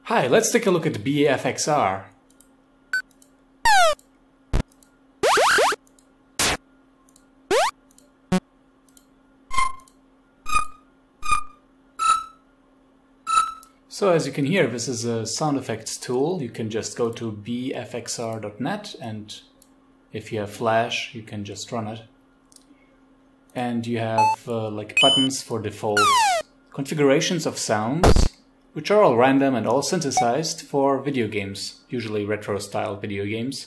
Hi, let's take a look at BFXR. So as you can hear, this is a sound effects tool. You can just go to bfxr.net, and if you have Flash, you can just run it. And you have like buttons for default configurations of sounds, which are all random and all synthesized for video games, usually retro style video games.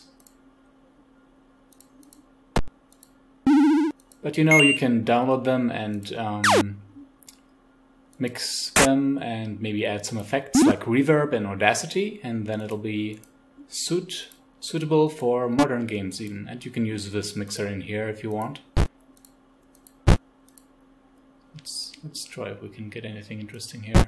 But you know, you can download them and mix them and maybe add some effects like reverb and Audacity, and then it'll be suitable for modern games even. And you can use this mixer in here if you want. Let's try if we can get anything interesting here.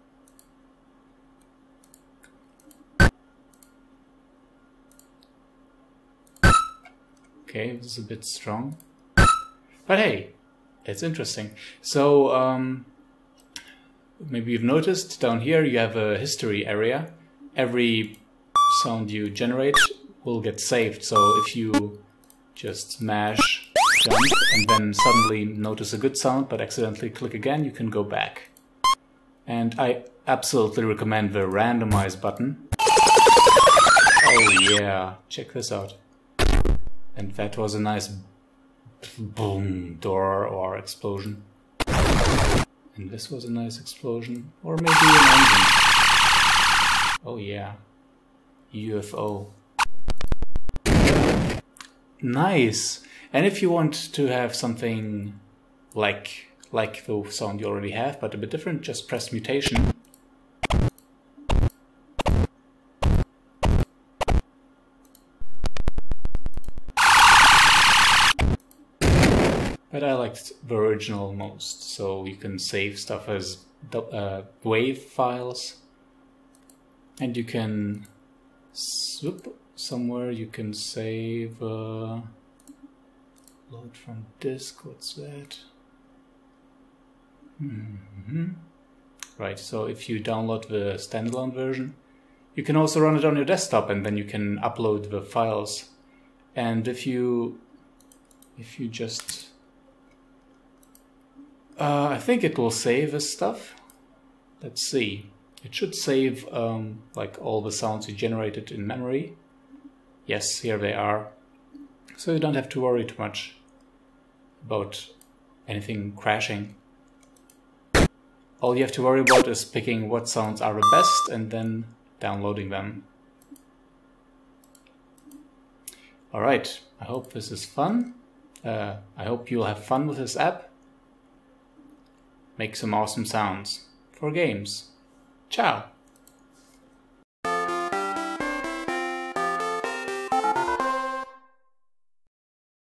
Okay, this is a bit strong. But hey, it's interesting. So maybe you've noticed down here you have a history area. Every sound you generate will get saved. So if you just mash jump and then suddenly notice a good sound but accidentally click again, you can go back. And I absolutely recommend the randomize button. Oh yeah, check this out. And that was a nice boom door or explosion. And this was a nice explosion, or maybe an engine. Oh yeah, UFO. Nice! And if you want to have something like the sound you already have, but a bit different, just press mutation. But I liked the original most, so you can save stuff as WAV files, and you can swoop somewhere. You can save load from disk. What's that? Right. So if you download the standalone version, you can also run it on your desktop, and then you can upload the files. And if you just I think it will save this stuff. Let's see. It should save like all the sounds you generated in memory. Yes, here they are. So you don't have to worry too much about anything crashing. All you have to worry about is picking what sounds are the best and then downloading them. Alright, I hope this is fun. I hope you'll have fun with this app. Make some awesome sounds for games. Ciao!